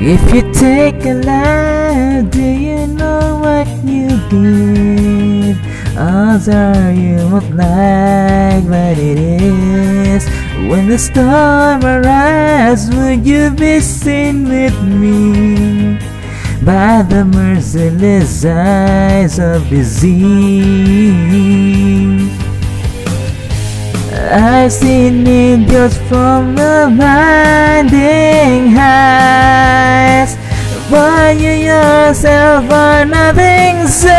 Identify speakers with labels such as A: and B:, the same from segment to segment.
A: If you take a life, do you know what you give? Odds are you won't like what it is. When the storm arrives, would you be seen with me? By the merciless eyes of the sea. I've seen angels from the blinding heights, but you yourself are nothing so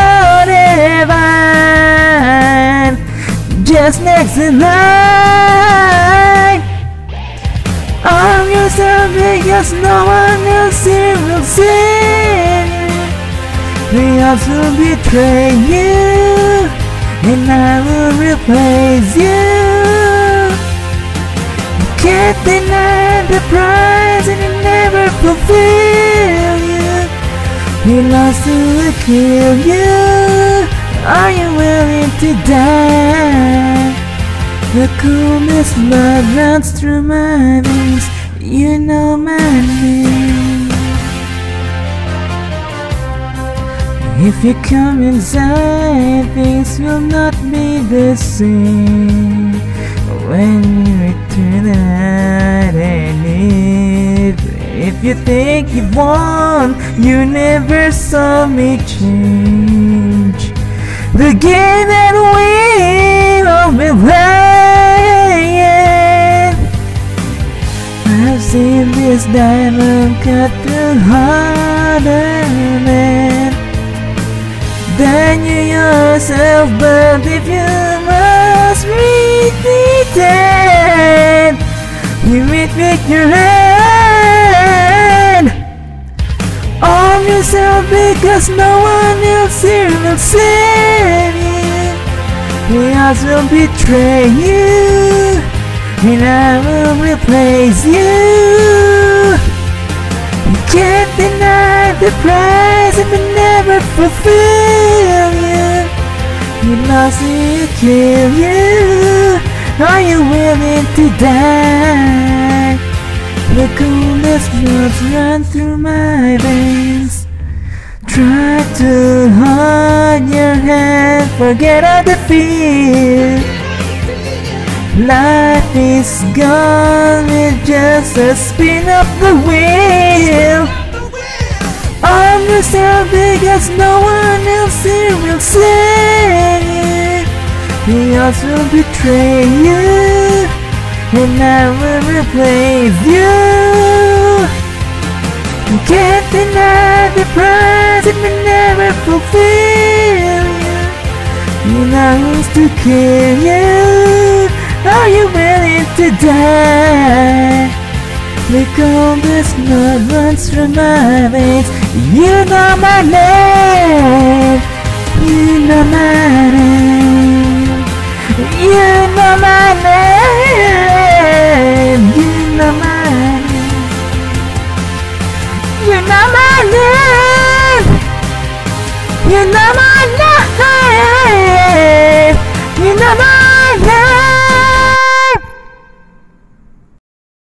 A: divine. Just next in line, arm yourself because no one else here will save you. We also betray you, and I will replace you. You can't deny the prize, and it never fulfill you. He loves to kill you. Are you willing to die? The coolest blood runs through my veins. You know my name. If you come inside, things will not be the same. When you return the night, and if you think you won, you never saw me change. The game that we all been playing. I've seen this diamond cut through harder than you yourself, but if you must repeat it, you meet with your hand. Arm yourself because no one else here will save you. We also betray you, and I will replace you. You can't deny the prize if it never fulfill you. He loves to kill you. Are you willing to die? The coolest blood run through my veins. Try to hold your hand, forget all the fear. Life is gone with just a spin of the wheel. Arm yourself because no one else here will save you. He also betray you, and I will replace you. You can't deny the prize, it will never fulfill you. He longs to kill you. Are you willing to die? The coldest blood runs through my veins. You know my name. You know my name. You know my name.